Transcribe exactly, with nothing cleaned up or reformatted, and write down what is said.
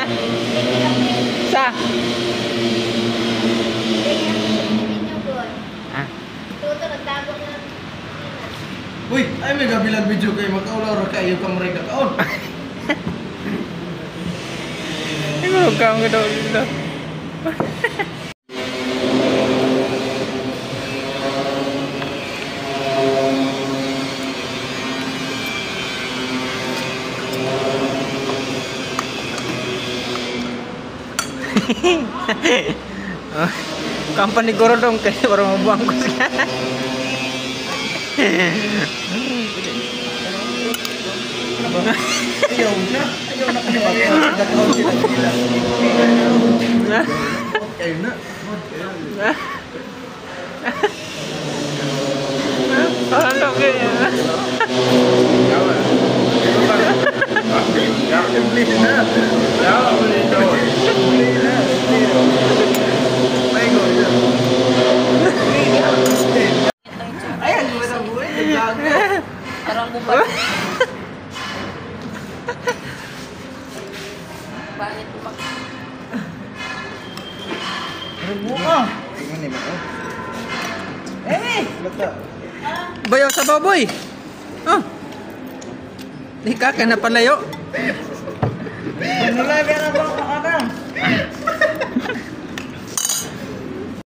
Sa? Ah. Uy, ay may gabilang video kayo. Magkaulaw ra kayo ka mo rin kakaon. Ikaw ka ang gadaw dito. Oh, company guru dong kayak baru mau buang ko siya. Ayaw na. Ayaw na kayo magkakaon sila sila. Ayaw na. Ano kaya? Please na. Ayan, wala buhay. Parang bubad. Bakit bubad? Bunga. Tingnan ni Mako. Eh, bata. Bayaw sa baboy. Oh. Di ka ka na palayo. Nilagyan na ba ang